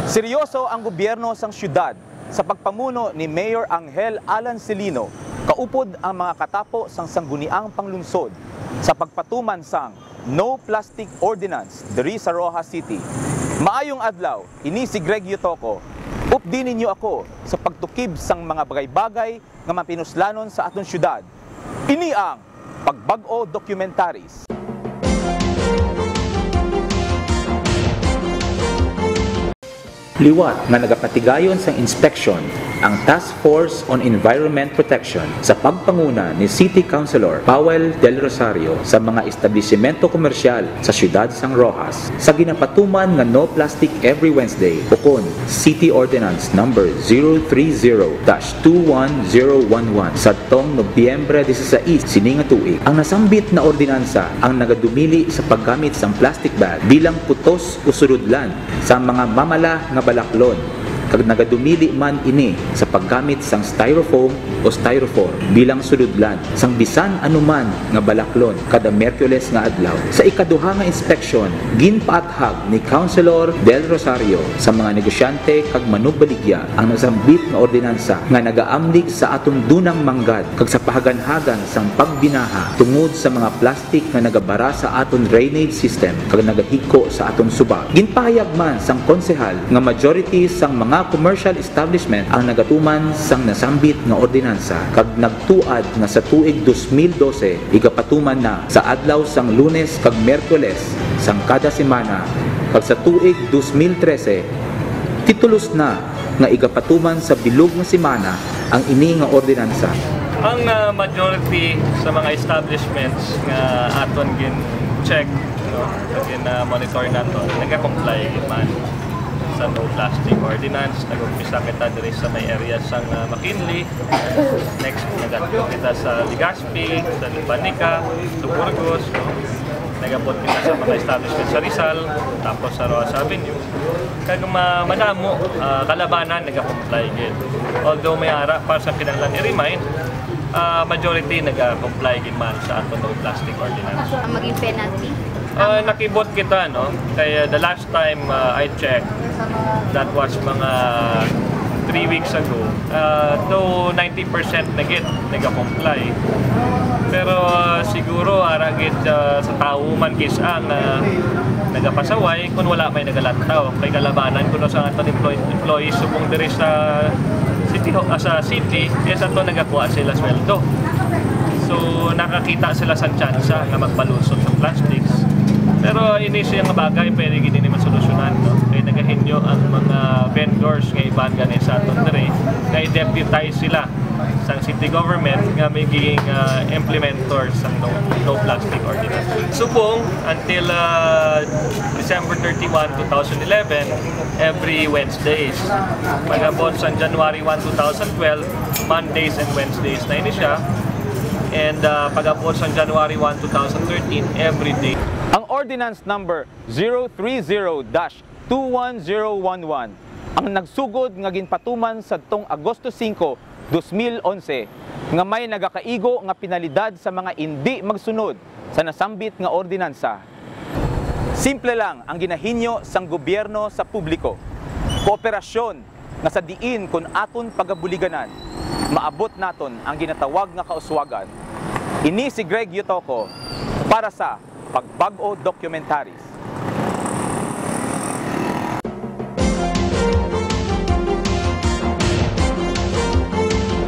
Seryoso ang gobyerno sang syudad sa pagpamuno ni Mayor Angel Alan Celino, kaupod ang mga katapo sang sangguniang panglungsod sa pagpatuman sang No Plastic Ordinance diri sa Roxas City. Maayong adlaw, ini si Greg Yutoko. Updinin niyo ako sa pagtukib sang mga bagay-bagay nga mapinuslanon sa aton syudad. Ini ang Pagbag-o Documentaries. Liwat nga nagapatigayon sang inspeksyon ang Task Force on Environment Protection sa pagpanguna ni City Councilor Powell Del Rosario sa mga establisimento komersyal sa siyudad sang Roxas sa ginapatuman nga No Plastic Every Wednesday ukon City Ordinance number 030-21011 sa tong Nobyembre 16 sini nga tuig. Ang nasambit na ordinansa ang nagadumili sa paggamit sang plastic bag bilang putos o suludlan sa mga mamala nga balaklon kag nagadumili man ini sa paggamit sang styrofoam o styrofoam bilang suludlan sang bisan anuman nga balaklon kada Miyerkules nga adlaw. Sa ikaduha nga inspeksyon, ginpaathag ni Councilor Del Rosario sa mga negosyante kag manugbaligya ang nasambit nga ordinansa nga nagaamlig sa atong dunang manggad kag sa pahaganhagan sang pagbinaha tungod sa mga plastic nga nagabara sa aton drainage system kag nagahiko sa aton subak. Ginpahayag man sang konsehal nga majority sang mga commercial establishment ang nagatuman sang nasambit nga ordinansa kag nagtuad nga sa tuig 2012 igapatuman na sa adlaw sang Lunes kag Miyerkules sang kada semana kag sa tuig 2013 titulos na nga igapatuman sa bilog nga semana ang ini nga ordinansa. Ang majority sa mga establishments nga aton gin-check, gin-monitor nato, nag-comply man sa No Plastic Ordinance. Nag-umpisa kita diri sa may area sang McKinley. Next, nag-atpo kita sa Legazpi, sa Lipanica, sa Burgos. Nag-apot kita sa mga establishment sa Rizal, tapos sa Roxas Avenue. Kaya madamo, kalabanan, nag-comply gid. Although may ara, para sa kinahanglan i-remind, majority nag-comply gid man sa ato No Plastic Ordinance. Ang maging penalty? Nakibot kita, no? Kaya the last time I checked, that was mga 3 weeks ago, though 90% na git nag-comply. Pero siguro aragit sa tao man kis ang nagapasaway kung wala may nagalantaw. Kay kalabanan ko no sa aton employees subong diri sa city, sa to nagakuha sila sweldo. So nakakita sila sa tsansa na magpalusot sa plastics. Pero ini siyang bagay pwede gini ni masolusyonan, no? Kaya nagahinyo ang mga vendors nga iban ganin sa aton diri nga i-deputize sila sa city government nga magiging implementors sa no Plastic Ordinance. Subong until December 31, 2011, every Wednesdays. Pagabot sa January 1, 2012, Mondays and Wednesdays na ini siya. And pag-abot sa January 1, 2013, every day. Ang Ordinance number 030-21011 ang nagsugod nga ginpatuman sa tong Agosto 5, 2011 nga may nagakaigo nga penalidad sa mga hindi magsunod sa nasambit nga ordinansa. Simple lang ang ginahinyo sang gobyerno sa publiko. Kooperasyon nga sa diin kun aton pagabuliganan, maabot naton ang ginatawag nga kauswagan. Ini si Greg Yutoko para sa Pagbag-o Documentaries.